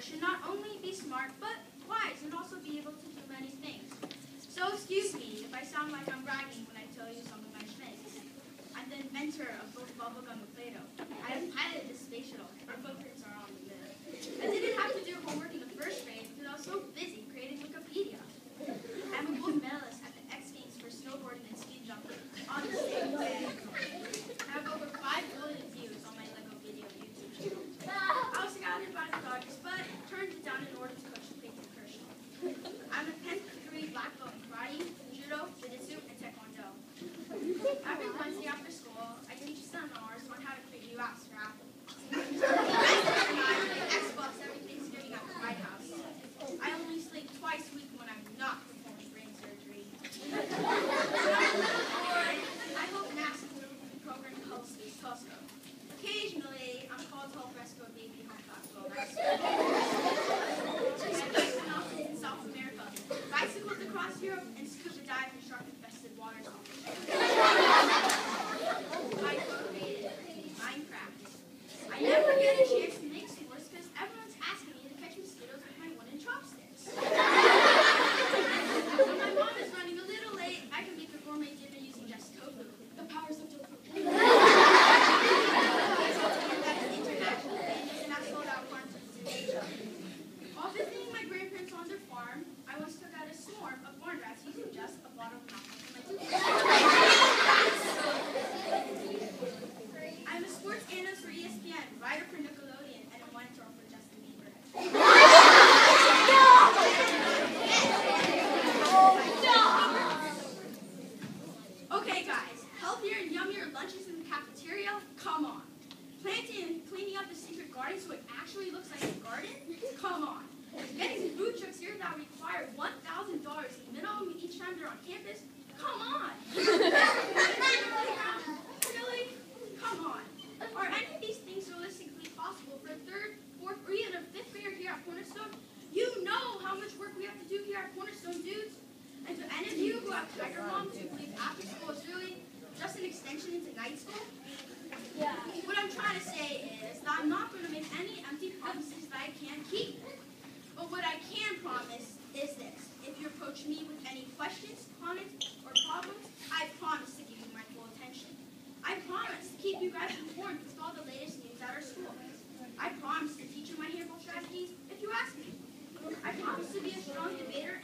should not only be smart, but wise and also be able to do many things. So excuse me if I sound like I'm bragging when I tell you some of my strengths. I'm the inventor of both bubblegum and Play-Doh. I have piloted the space shuttle. Our footprints are on the moon. I didn't have to do homework in the first grade because I was so busy creating Wikipedia. I'm a gold medalist at the X Games for snowboarding and ski jumping on the same day. I have over 5 million views on my Lego video YouTube channel. I was scouted by the Dodgers, but turned it down in order to coach Clayton Kershaw. I'm a 10th degree black belt in karate, judo, jiu-jitsu, and taekwondo. Every Wednesday after school, I teach seminars on how to create new apps for Apple. And I play Xbox every Thanksgiving at the White House. I only sleep twice a week when I'm not performing brain surgery. When I'm a little bored, I hope NASA program helps me telescope. Occasionally, I'm called to help rescue a baby humpback whale. In South America, bicycles across Europe, and scuba dive in shark-infested waters. I created Minecraft. I never get a chance to make s'mores because everyone's asking me to catch mosquitoes with my wooden chopsticks. When my mom is running a little late, I can make a gourmet dinner using just tofu. The powers of tofu. That is international famous and not sold out farms in Asia. While visiting my grandparents on their farm, I once took out a swarm of barn rats using just a bottle of napalm from my toothbrush. I'm a sports analyst for ESPN, writer for Nickelodeon, and a monitor for Justin Bieber. Okay, guys, healthier and yummier lunches in the cafeteria? Come on. Planting and cleaning up the secret garden so it actually looks like a garden? Come on. Getting food trucks here that require $1,000 minimum each time they're on campus? Come on. Really? Come on. Are any of these things realistically possible for a 3rd, 4th, or even a 5th grader here at Cornerstone? You know how much work we have to do here at Cornerstone, dudes. And to any of you who have tiger moms who believe after school is really just an extension into night school, yeah. What I'm trying to say is that I'm not going to make any empty promises that I can't keep. But what I can promise is this. If you approach me with any questions, comments, or problems, I promise to give you my full attention. I promise to keep you guys informed with all the latest news at our school. I promise to teach you my handball strategies if you ask me. I promise to be a strong debater